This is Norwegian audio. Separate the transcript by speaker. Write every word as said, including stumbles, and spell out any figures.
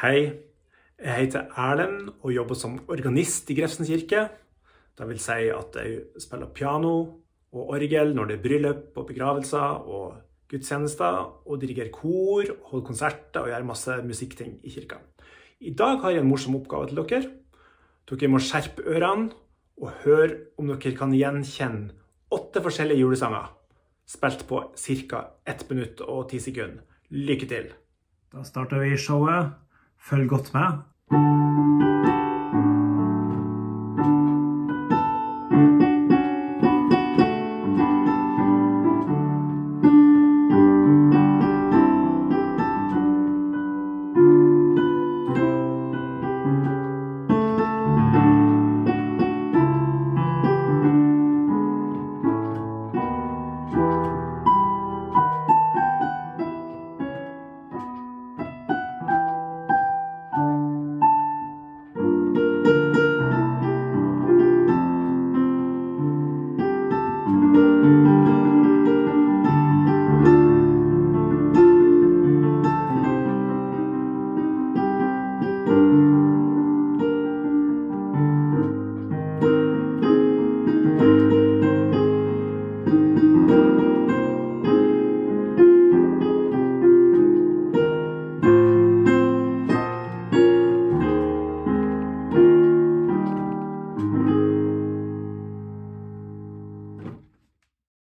Speaker 1: Hei, jeg heter Erlend og jobber som organist i Grefsen kirke. Det vil si at jeg spiller piano og orgel når det er bryllup og begravelser og gudstjenester, og dirigerer kor, holder konserter og gjør masse musikkting i kirka. I dag har jeg en morsom oppgave til dere. Dere må skjerpe ørene og høre om dere kan gjenkjenne åtte forskjellige julesanger, spilt på cirka ett minutt og ti sekunder. Lykke til!
Speaker 2: Da starter vi showet. Følg godt med.